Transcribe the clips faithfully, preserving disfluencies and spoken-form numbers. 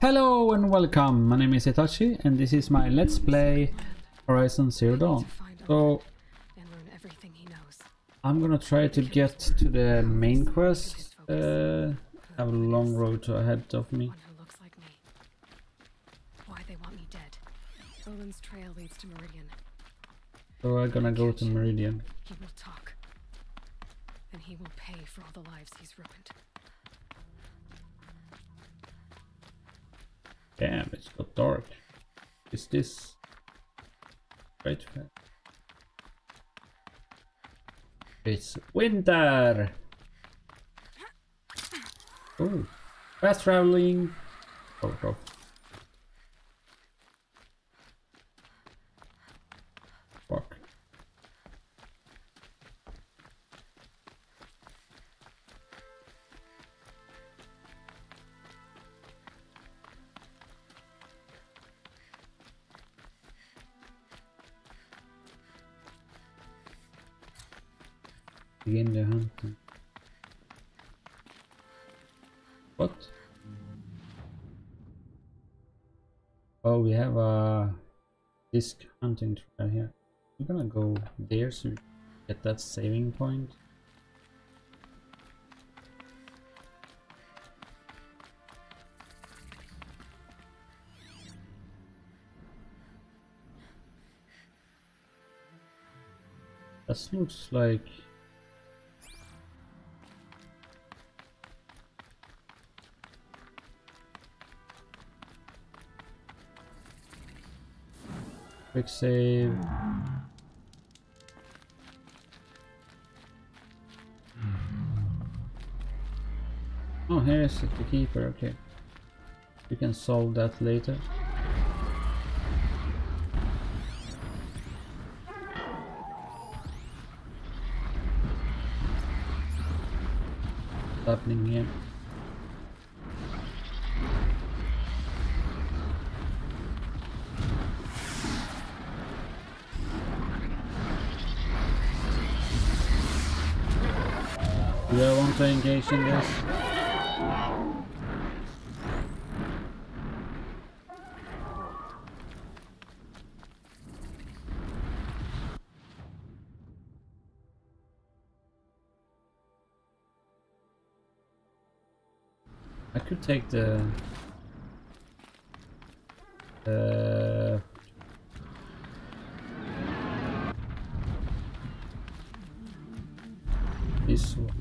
Hello and welcome, my name is Itachi and this is my Let's Play Horizon Zero Dawn. So I'm gonna try to get to the main quest. Uh, I have a long road ahead of me. Why they want me dead. Owen's trail leads to Meridian. So I'm gonna go to Meridian. He will talk. And he will pay for all the lives he's ruined. Damn, it's got dark. Is this right? It's winter. Oh, fast traveling. Oh, oh. Fuck. Begin the hunting. What? Oh, we have a disc hunting trail here. I'm gonna go there so we get that saving point. That looks like quick save. Oh, here's the keeper. Okay, we can solve that later. What's happening here? Do I want to engage in this? I could take the the this one.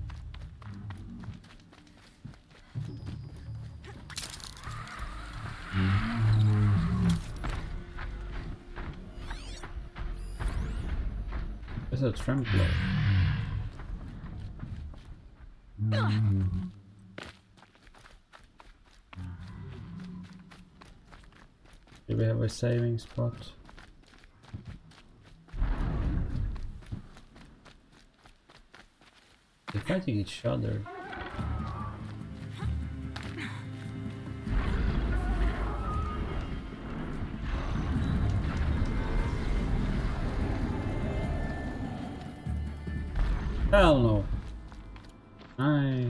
There's a trampler. Do we have a saving spot? They're fighting each other. Hell no. I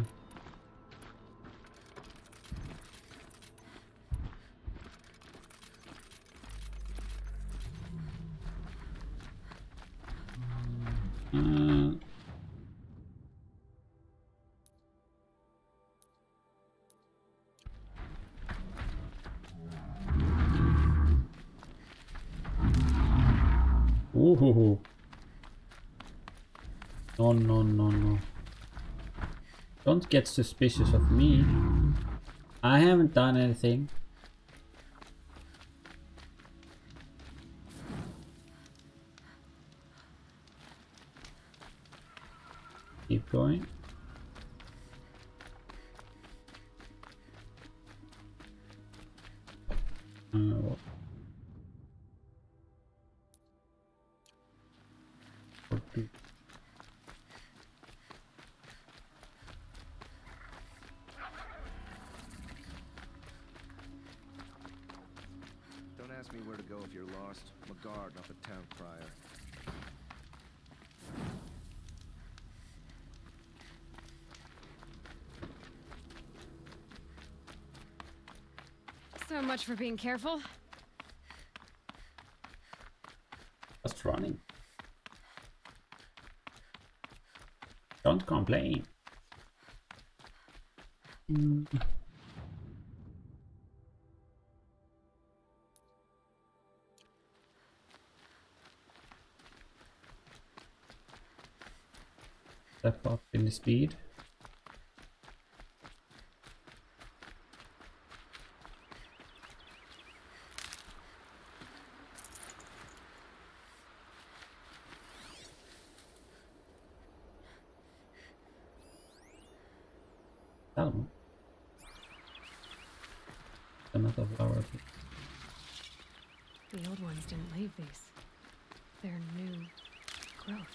uh... Ooh. No, no, no, no. Don't get suspicious of me. I haven't done anything. Keep going. Uh, Ask me where to go if you're lost. I'm a guard, not a town crier. So much for being careful. Just running. Don't complain. Mm. Step up in the speed. Salmon. Another flower. The old ones didn't leave these. They're new growth.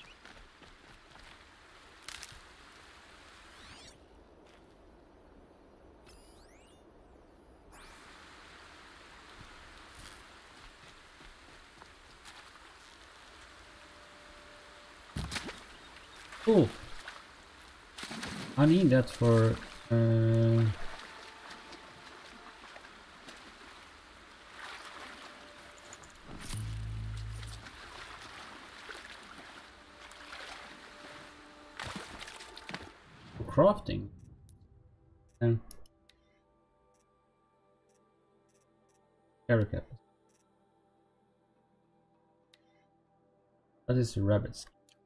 Oh, I need that for uh, for crafting. And carry cap. That is rabbits.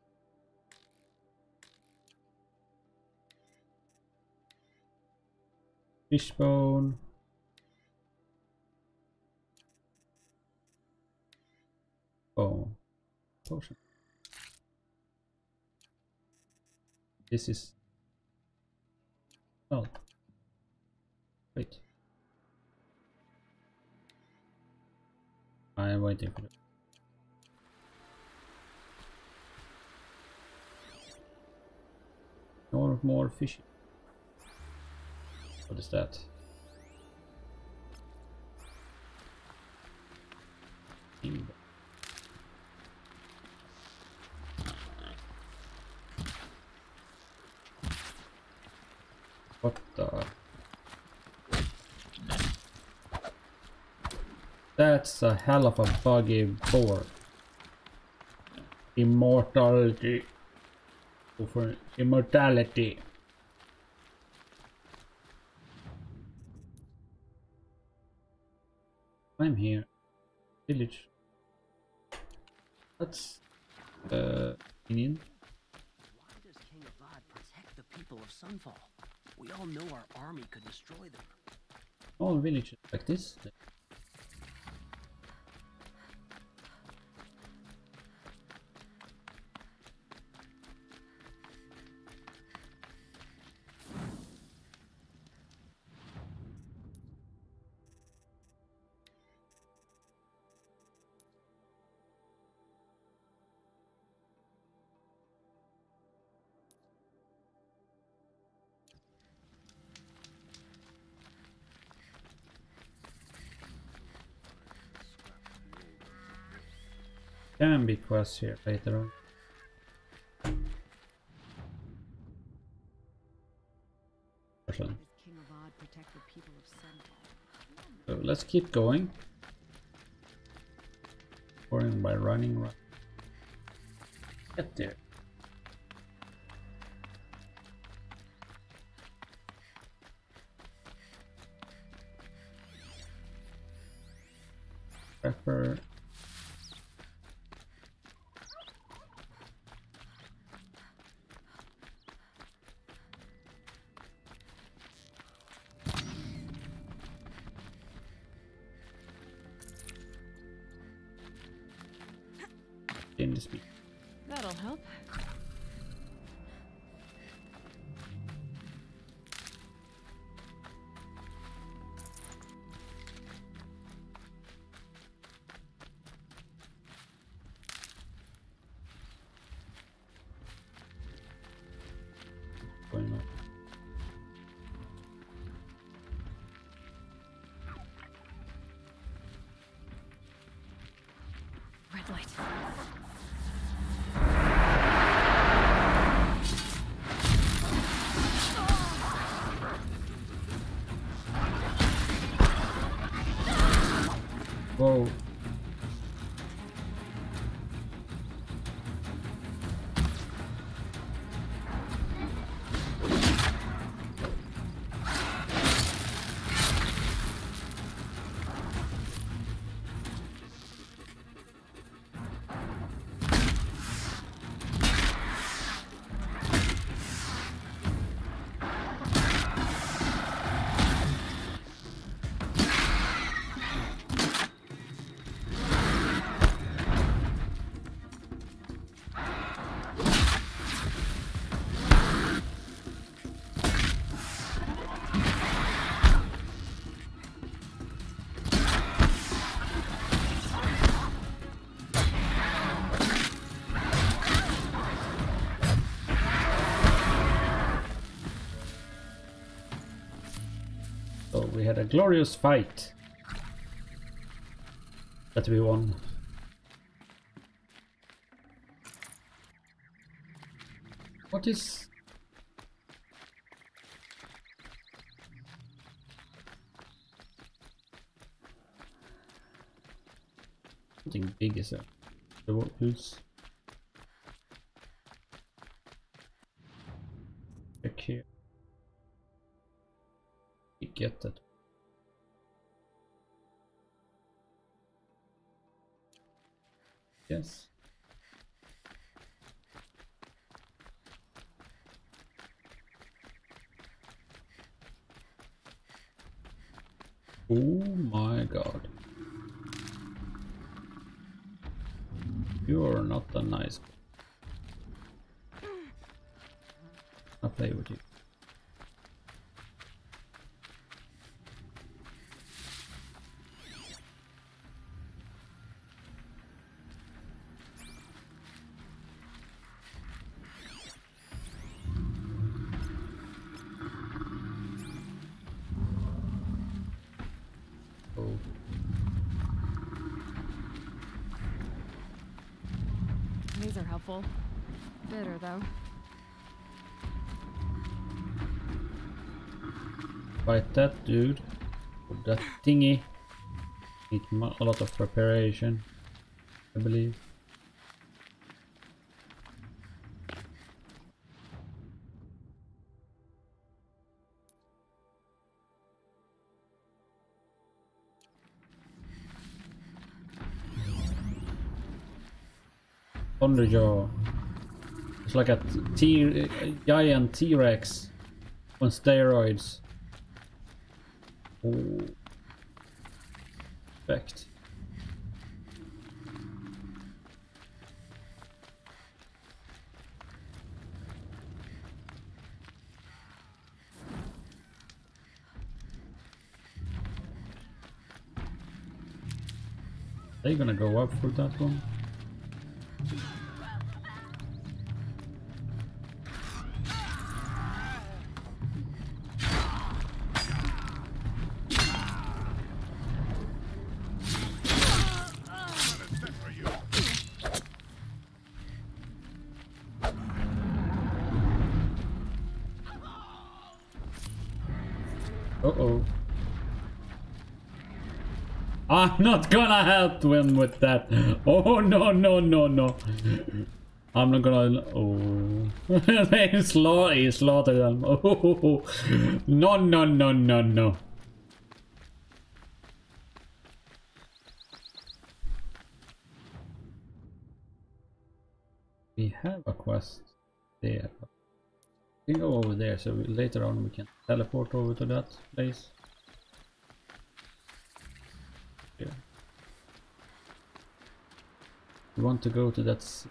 Fishbone. Oh, potion. This is. Oh, wait. I am waiting for it. More, more fishing. What is that? What the? That's a hell of a buggy board. Immortality. For immortality. I'm here. Village. That's uh Indian. Why does King Avad protect the people of Sunfall? We all know our army could destroy them. All villages like this. Can be quests here later on. So let's keep going. Going by running, run. Get there. Pepper. In the speed. That'll help. Going on. Red light. we had a glorious fight that we won. What is... Something big is there. The woods. Check here. We get that. Yes. Oh my god. You're not a nice. I'll play with you. Oh. These are helpful. Bitter, though. Fight that dude. With that thingy. Need a lot of preparation, I believe. Thunderjaw. It's like a T a giant T-Rex on steroids. Oh. Perfect. Are you gonna go up for that one? Uh-oh. I'm not gonna help him with that. Oh, no, no, no, no. I'm not gonna... Oh. He sla he slaughtered them. Oh. No, no, no, no, no. We have a quest there. We can go over there, so we, later on we can teleport over to that place. Yeah. We want to go to that. S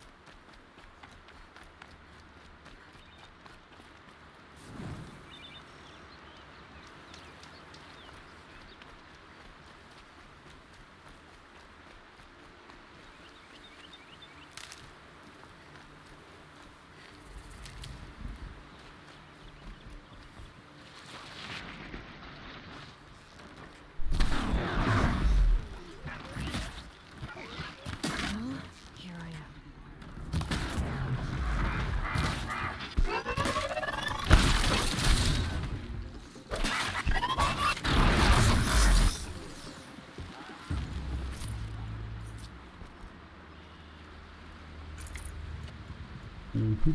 Mm-hmm.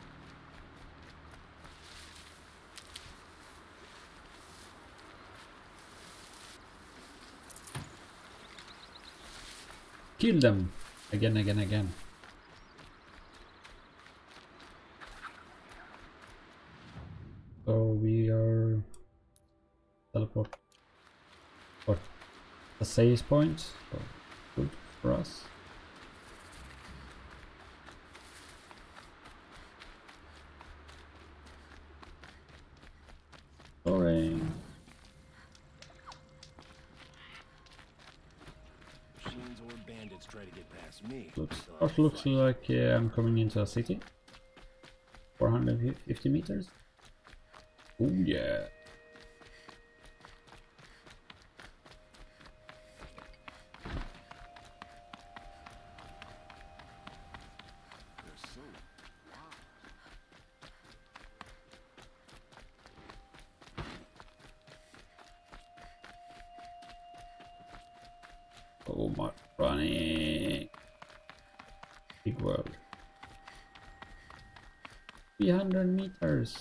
Kill them again, again, again. So we are teleport for the save point. So good for us. Boring. Machines or bandits try to get past me. Looks, it looks like uh, I'm coming into a city. four hundred fifty meters. Oh yeah. Oh my running. Big world. three hundred meters.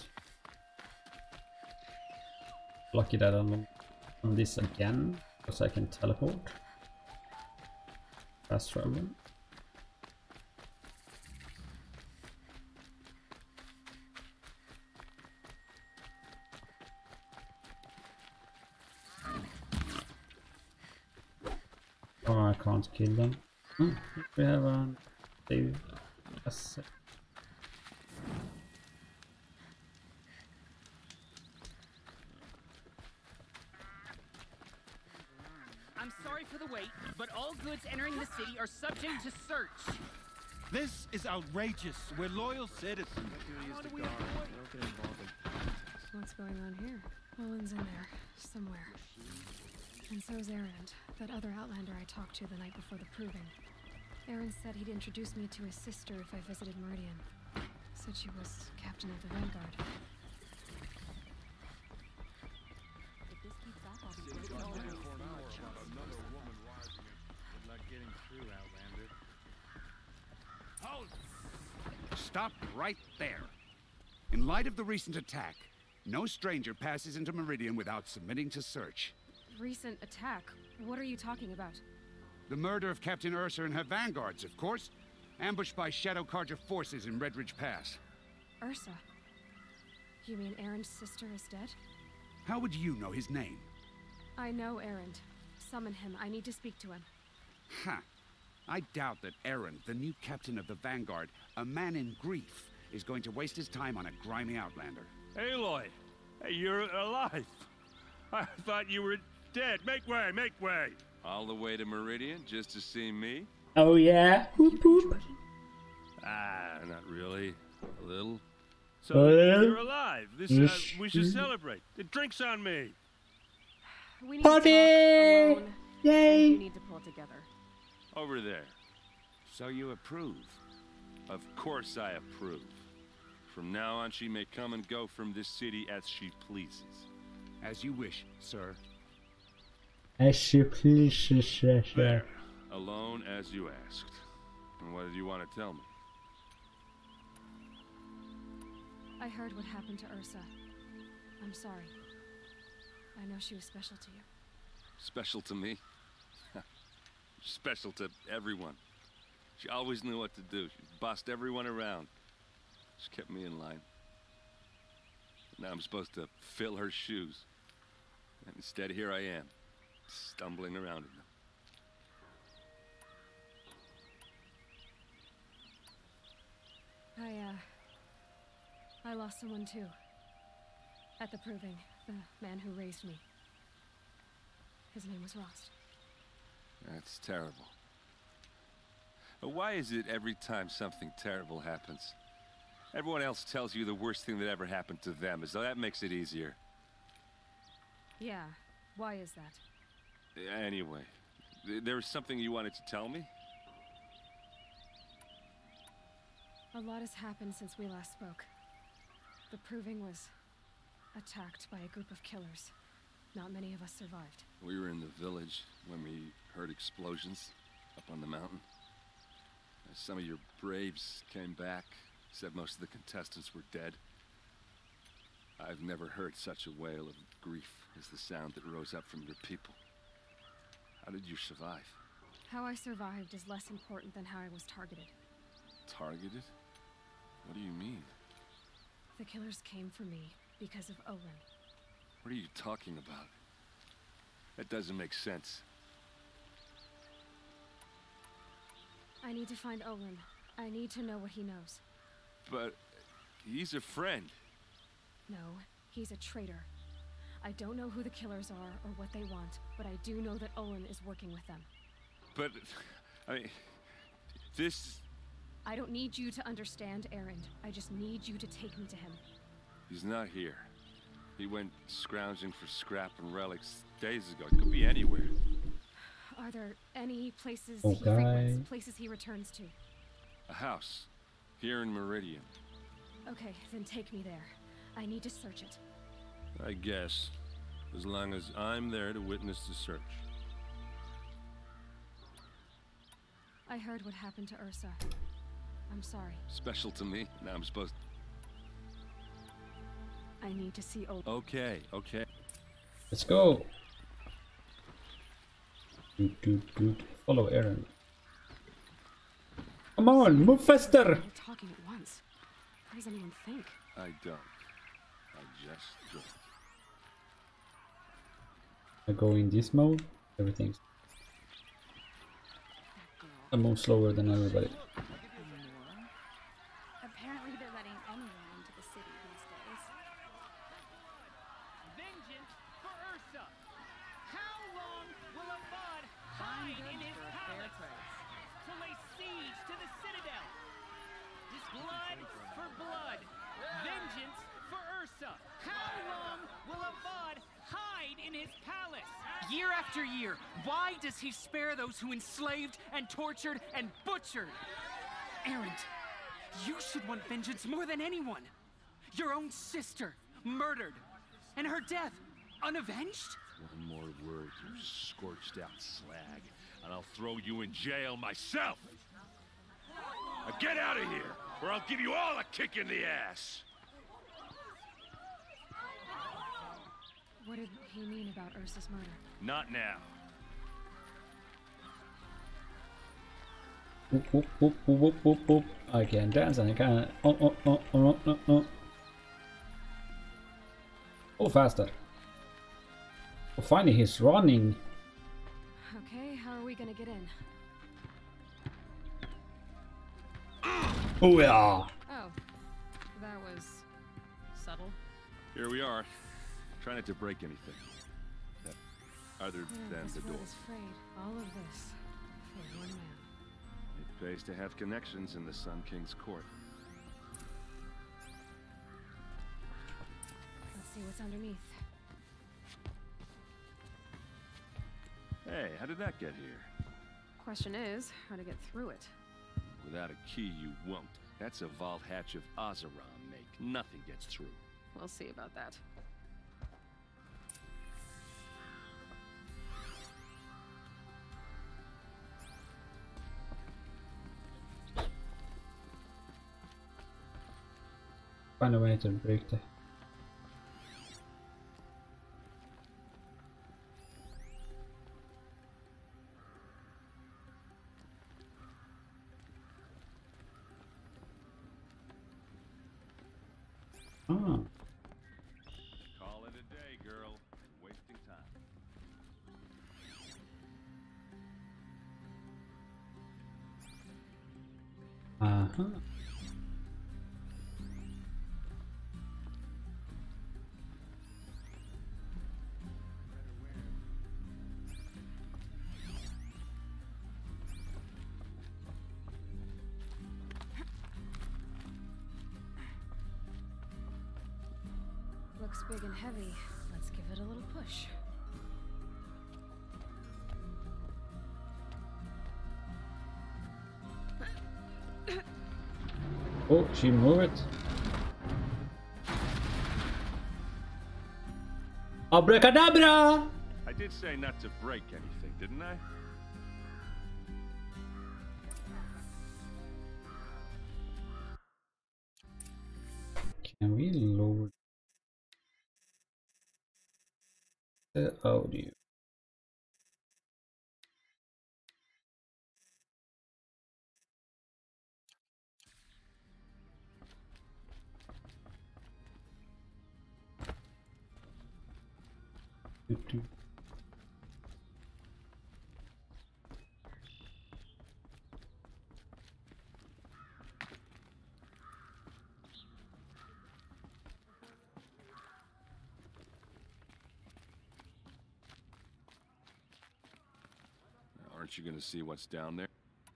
Lucky that I'm on this again, because I can teleport. Fast travel. Oh, I can't kill them. Hmm, we have a save asset. I'm sorry for the wait, but all goods entering the city are subject to search. This is outrageous. We're loyal citizens. How do we avoid? Don't get involved in politics. What's going on here? Owen's in there, somewhere. And so's Erend, that other Outlander I talked to the night before the proving. Erend said he'd introduce me to his sister if I visited Meridian. Said she was captain of the Vanguard. If this keeps up, I'll be breaking all over for another woman rising and not getting through, Outlander. Hold! Stop right there. In light of the recent attack, no stranger passes into Meridian without submitting to search. Recent attack? What are you talking about? The murder of Captain Ursa and her vanguards, of course. Ambushed by Shadow Carja forces in Redridge Pass. Ursa? You mean Erend's sister is dead? How would you know his name? I know Erend. Summon him. I need to speak to him. Ha! I doubt that Erend, the new captain of the Vanguard, a man in grief, is going to waste his time on a grimy Outlander. Aloy, hey, you're alive. I thought you were dead. Make way, make way. All the way to Meridian just to see me? Oh yeah. Whoop whoop. Ah, not really. A little. So Well, you're alive. This uh, we should celebrate. The drink's on me. We need Party! to talk alone. Yay! And you need to pull it together. Over there. So you approve? Of course I approve. From now on, she may come and go from this city as she pleases. As you wish, sir. As you please, sir. There. Alone as you asked. And what did you want to tell me? I heard what happened to Ursa. I'm sorry. I know she was special to you. Special to me? Special to everyone. She always knew what to do. She bossed everyone around. She kept me in line. Now I'm supposed to fill her shoes. And instead, here I am, stumbling around in them. I, uh... I lost someone too. At the proving, the man who raised me. His name was Rost. That's terrible. But why is it every time something terrible happens, everyone else tells you the worst thing that ever happened to them, as though that makes it easier? Yeah, why is that? Anyway, th there was something you wanted to tell me? A lot has happened since we last spoke. The proving was attacked by a group of killers. Not many of us survived. We were in the village when we heard explosions up on the mountain. Some of your braves came back, said most of the contestants were dead. I've never heard such a wail of grief as the sound that rose up from your people. How did you survive? How I survived is less important than how I was targeted. Targeted? What do you mean? The killers came for me because of Olin. What are you talking about? That doesn't make sense. I need to find Olin. I need to know what he knows. But he's a friend. No, he's a traitor. I don't know who the killers are or what they want, but I do know that Olin is working with them. But, I mean, this... I don't need you to understand, Erend. I just need you to take me to him. He's not here. He went scrounging for scrap and relics days ago. It could be anywhere. Are there any places Okay. he frequents, places he returns to? A house. Here in Meridian. Okay, then take me there. I need to search it. I guess. As long as I'm there to witness the search. I heard what happened to Ursa. I'm sorry. Special to me. Now I'm supposed. I need to see Aloy. Okay, okay. Let's go. Good, good, good. Follow Aaron. Come on, move faster. They're talking at once. How does anyone think? I don't. I just drink. I go in this mode. Everything's. I move slower than everybody. Apparently they're letting anyone into the city these days. Vengeance for Ursa! How long will a bud hide in his palace to lay siege to the citadel? Blood for blood. Vengeance for Ursa. How long will a bud hide in his palace? Year after year, why does he spare those who enslaved and tortured and butchered? Erend, you should want vengeance more than anyone. Your own sister, murdered, and her death, unavenged? One more word, you scorched out slag, and I'll throw you in jail myself! Now get out of here, or I'll give you all a kick in the ass! What did he mean about Ursa's murder? Not now. Whoop, whoop, whoop, whoop, whoop, whoop. I can dance and I can. Oh, oh, oh, oh, oh, oh. Oh, faster. Oh, finally, he's running. Okay, how are we gonna get in? Oh, yeah. Oh, that was subtle. Here we are. Try not to break anything. That, other Yeah, than this the door. world is frayed. All of this for one man. It pays to have connections in the Sun King's court. Let's see what's underneath. Hey, how did that get here? Question is, how to get through it. Without a key, you won't. That's a vault hatch of Ozeron make. Nothing gets through. We'll see about that. Find a way to break the. Ah. Call it a day, girl. Wasting time. Uh-huh. Looks big and heavy. Let's give it a little push. Oh, she moved it. Abracadabra! I did say not to break anything, didn't I? Can we lower the audio? Do-do. Aren't you gonna see what's down there?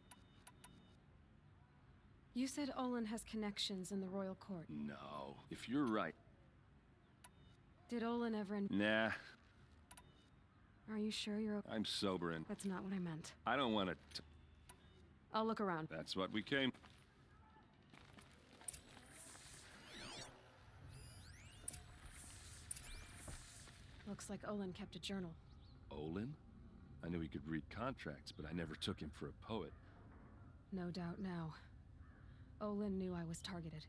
You said Olin has connections in the royal court. No. If you're right. Did Olin ever... In Nah. Are you sure you're okay? I'm sober and... That's not what I meant. I don't want to... I'll look around. That's what we came... Looks like Olin kept a journal. Olin? I knew he could read contracts, but I never took him for a poet. No doubt now. Olin knew I was targeted.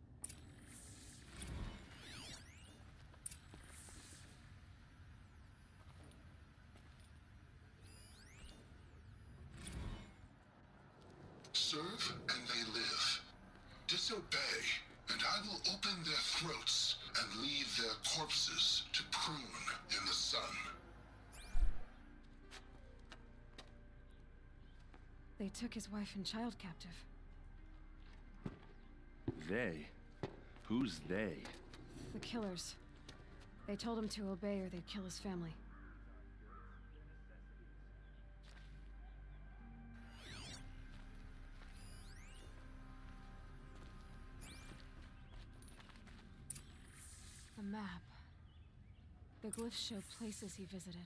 Serve and they live. Disobey, and I will open their throats and leave their corpses to prune in the sun. They took his wife and child captive. They? Who's they? The killers. They told him to obey or they'd kill his family. A map. The glyphs show places he visited.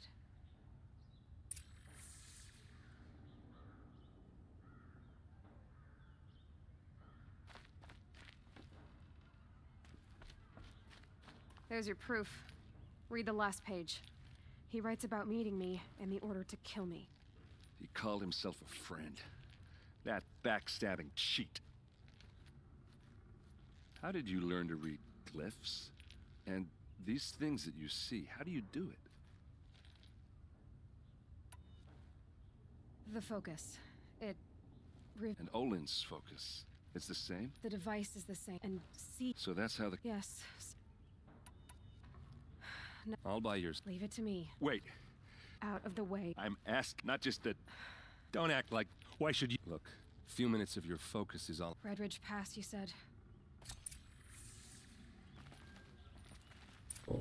There's your proof. Read the last page. He writes about meeting me and the order to kill me. He called himself a friend. That backstabbing cheat. How did you learn to read glyphs? And these things that you see, how do you do it? The focus. It... Re And Olin's focus. It's the same? the device is the same. And see... So that's how the... Yes. No. I'll buy yours. Leave it to me. Wait. Out of the way. I'm asked, not just that... Don't act like... Why should you... Look, a few minutes of your focus is all... Redridge Pass, you said. Oh.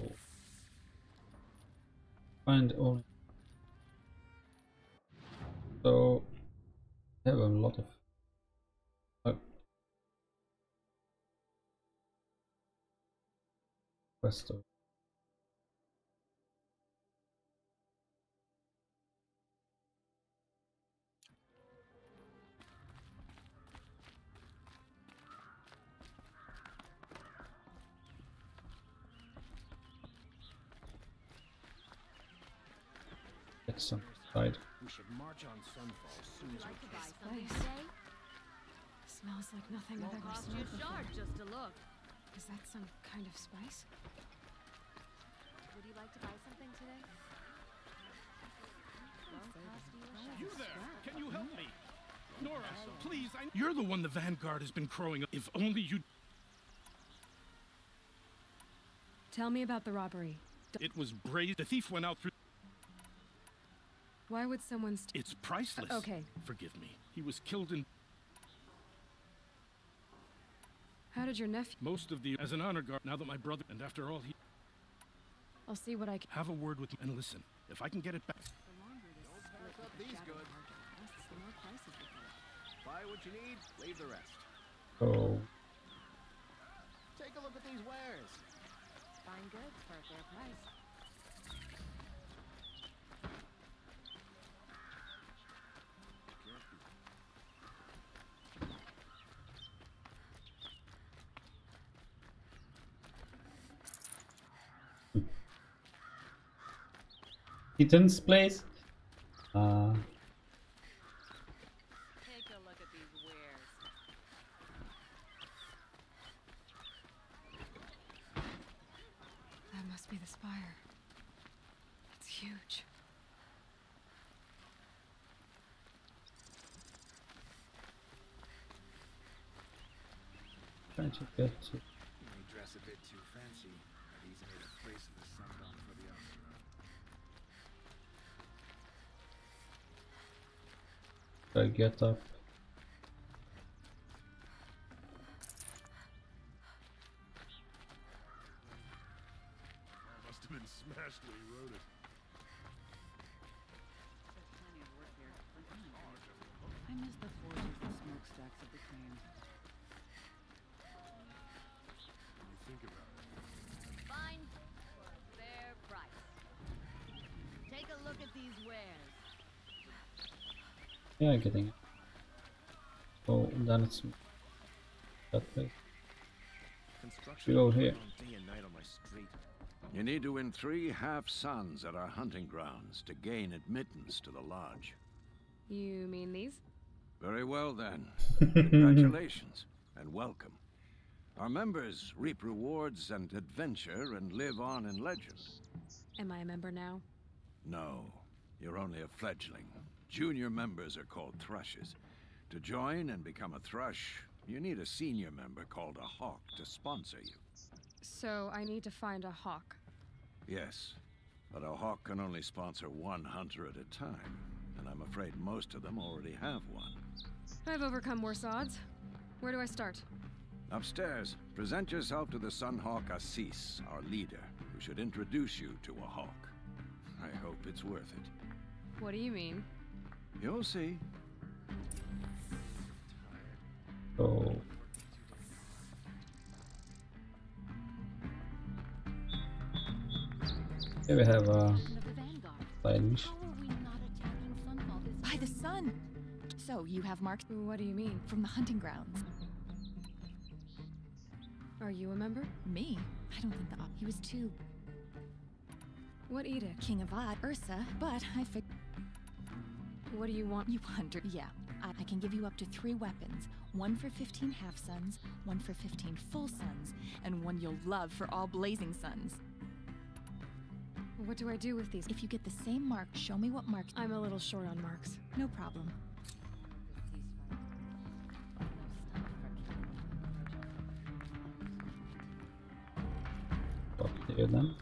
Find Olin. So... I have a lot of... Uh, quest. Some side. We should march on Sunfall as soon as we Like to can. buy something today? Smells like nothing I've ever Cost you smelled a before. shard just to look. Is that some kind of spice? Would you like to buy something today? Won't cost you a shard. You there! Can you help me? Nora, please, I... You're the one the Vanguard has been crowing. If only you... Tell me about the robbery. It was brave. The thief went out through... Why would someone st- It's priceless. Uh, okay. Forgive me. He was killed in... How did your nephew... Most of the... As an honor guard, now that my brother... And after all, he... I'll see what I can... Have a word with me and listen. If I can get it back... Don't pass up these goods. Buy what you need, leave the rest. Oh. Take a look at these wares. Fine goods for a fair price. Ethan's place. Uh, Take a look at these wares. That must be the spire. It's huge. trying to get to. You may dress a bit too fancy, but he's made a place in the Sundown for the opera. I get up. Must have been smashed when he wrote it. Plenty of work here. I miss the forges and smokestacks of the train. When you think about it. Fine for a fair price. Take a look at these wares. Yeah, getting it. Oh, then it's that place. We go here. Day and night on my street. You need to win three half-suns at our hunting grounds to gain admittance to the lodge. You mean these? Very well then. Congratulations and welcome. Our members reap rewards and adventure and live on in legend. Am I a member now? No, you're only a fledgling. Junior members are called thrushes. To join and become a thrush, you need a senior member called a hawk to sponsor you. So I need to find a hawk. Yes, but a hawk can only sponsor one hunter at a time, and I'm afraid most of them already have one. I've overcome worse odds. Where do I start? Upstairs, present yourself to the Sunhawk Assis, our leader, who should introduce you to a hawk. I hope it's worth it. What do you mean? You'll see. Oh. Here we have a side mission. By the sun! So, you have marked... What do you mean? From the hunting grounds. Are you a member? Me? I don't think the... He was too... What edict? King of Odd, Ursa, but I fig... What do you want? You wonder... Yeah, I, I can give you up to three weapons. One for fifteen half-suns, one for fifteen full suns, and one you'll love for all blazing suns. What do I do with these? If you get the same mark, show me what marks... I'm a little short on marks. No problem. Talk to you then.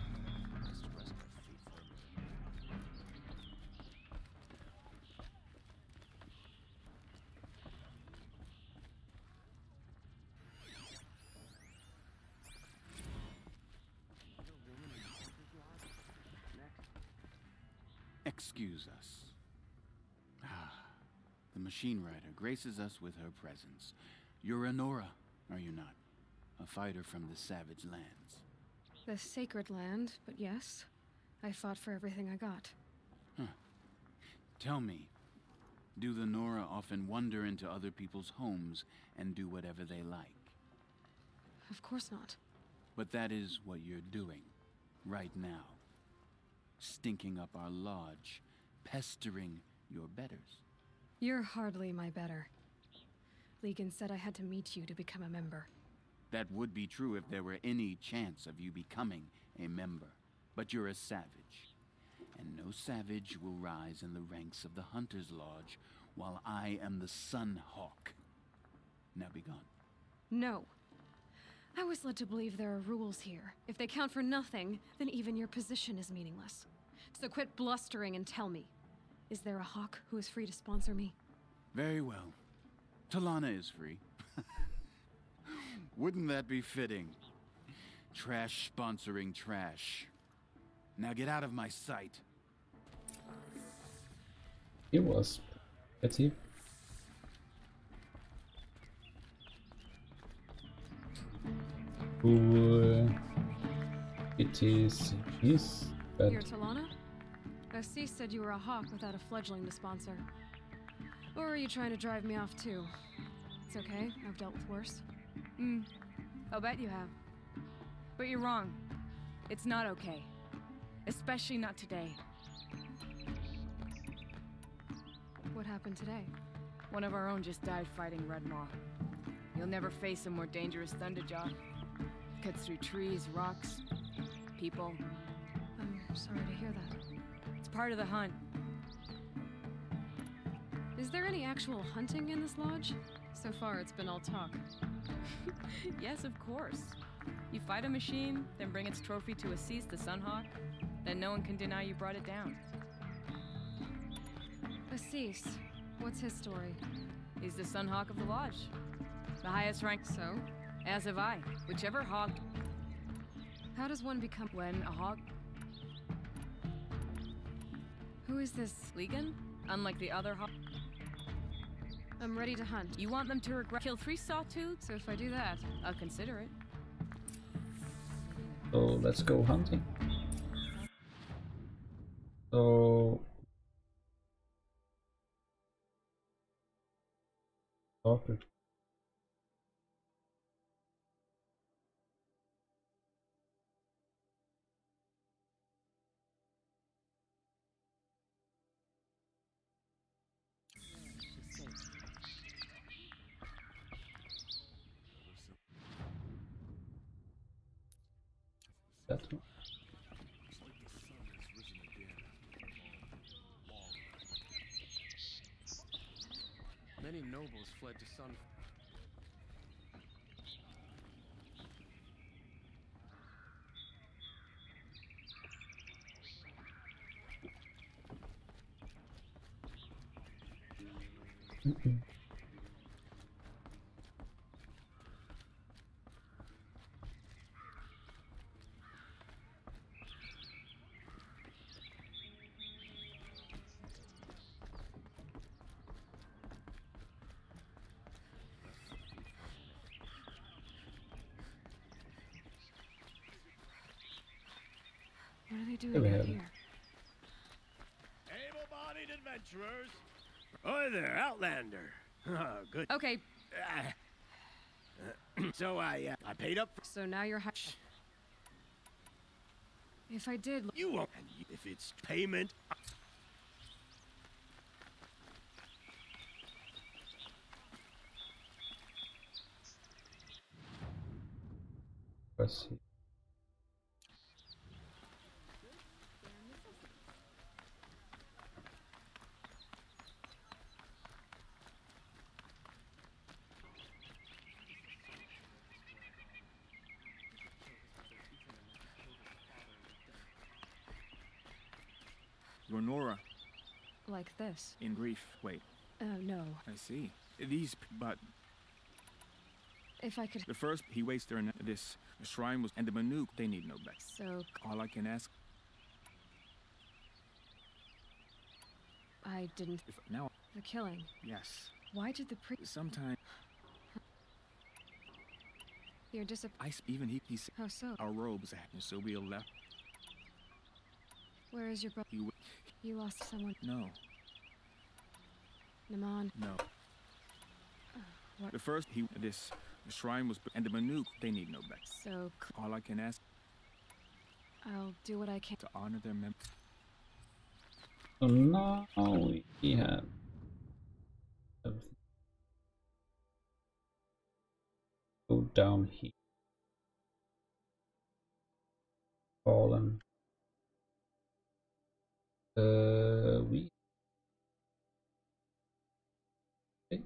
Excuse us. Ah, the machine rider graces us with her presence. You're Nora, are you not? A fighter from the savage lands. The sacred land, but yes. I fought for everything I got. Huh. Tell me, do the Nora often wander into other people's homes and do whatever they like? Of course not. But that is what you're doing, right now. Stinking up our lodge, pestering your betters. You're hardly my better. Legan said I had to meet you to become a member. That would be true if there were any chance of you becoming a member. But you're a savage. And no savage will rise in the ranks of the Hunter's Lodge while I am the Sun Hawk. Now be gone. No. I was led to believe there are rules here. If they count for nothing, then even your position is meaningless. So quit blustering and tell me. Is there a hawk who is free to sponsor me? Very well. Talana is free. Wouldn't that be fitting? Trash sponsoring trash. Now get out of my sight. It was pretty. Who it is his bed. You're Talana? Assis said you were a hawk without a fledgling to sponsor. Or are you trying to drive me off too? It's okay, I've dealt with worse. Hmm, I'll bet you have. But you're wrong. It's not okay. Especially not today. What happened today? One of our own just died fighting Red Maw. You'll never face a more dangerous Thunderjaw. Cuts through trees, rocks, people. I'm sorry to hear that. It's part of the hunt. Is there any actual hunting in this lodge? So far, it's been all talk. Yes, of course. You fight a machine, then bring its trophy to Assis the Sunhawk, then no one can deny you brought it down. Assis, what's his story? He's the Sunhawk of the Lodge. The highest rank. So? As have I. Whichever hawk... How does one become... When a hawk... Who is this? Legan? Unlike the other hawk... I'm ready to hunt. You want them to regret... Kill three sawtooths? So if I do that... I'll consider it. So let's go hunting. So... Talker. That one. Many nobles fled to Sun. Mm-mm. What are they doing There we out have it. here? Able-bodied adventurers. Oi there, Outlander. Oh, good. Okay. Uh, so I, uh, I paid up. For So now you're hi- If I did... you won't. If it's payment. Let's see. You're Nora, Like this? in grief. Wait, Oh, no. I see. These, but If I could... the first he waits there, and this the shrine was, and the Manuk. They need no back. So... All I can ask, I didn't... if now, The killing. yes. Why did the pre... Sometime You're disap... I s- even he he said How so? our robes, and so we left. Where is your brother? He w- You lost someone... no, Naman. no. What? The first he this the shrine was, and the Manuk. They need no back. So... All I can ask I'll do what I can. to honor their mem. So now we have everything. Go down here. Fallen. Uh, we. Okay.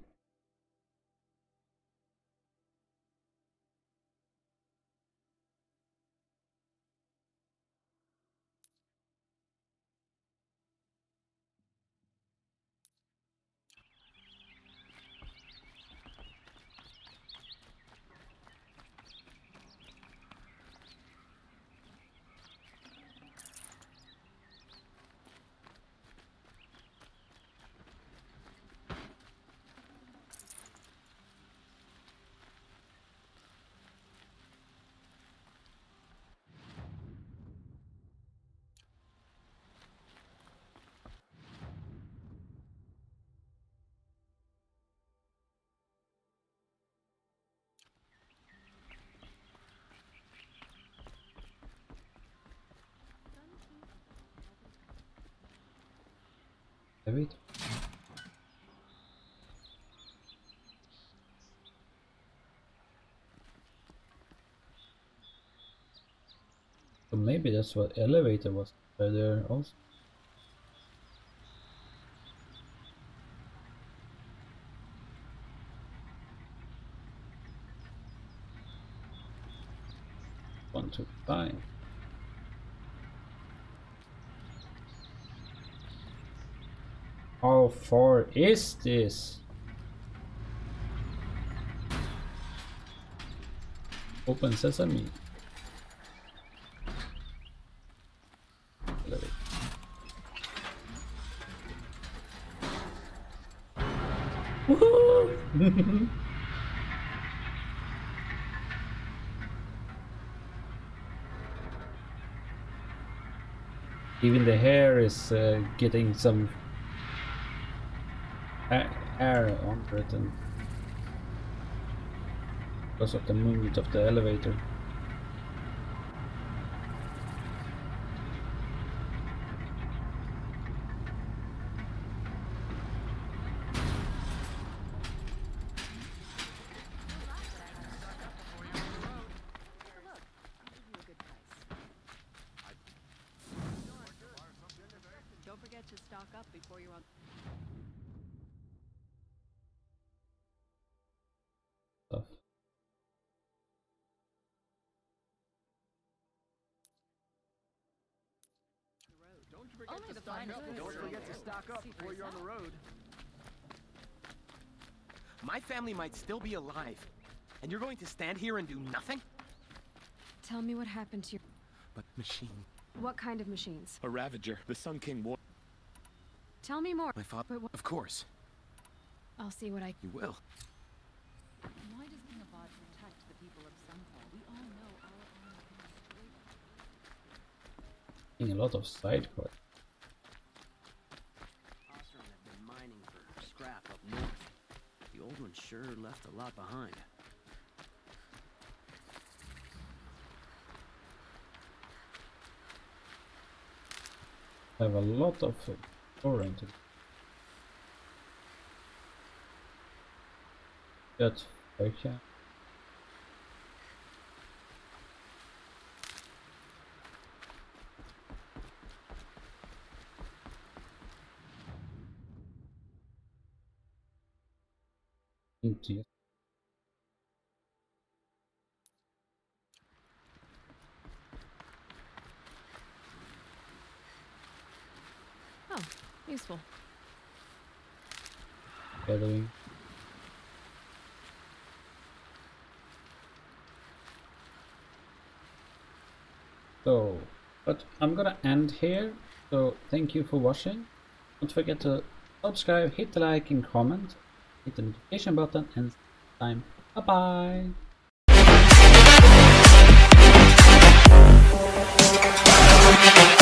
Wait. So maybe that's what elevator was right there also. One, two, five. How far is this? Open sesame. Elevator. Woohoo! Even the hair is uh, getting some air on it, and because of the movement of the elevator. to stock up before you're on. Stuff. Don't forget Only to the stock finest up. goods Don't are forget to available. stock up See for before you're on the yourself. road. My family might still be alive, and you're going to stand here and do nothing? Tell me what happened to your... But machine. What kind of machines? A Ravager. The Sun King war. Tell me more. My father. But what... Of course. I'll see what I... You will. Why does King Avad protect the people of Sunfall? We all know our army can destroy them. A lot of side quests. Osram have been mining for scrap up north. The old one sure left a lot behind. I have a lot of oriented. That's okay. Indeed. Oh, useful. Gathering. So, but I'm gonna end here. So thank you for watching. Don't forget to subscribe, hit the like and comment, hit the notification button, and time. Bye bye.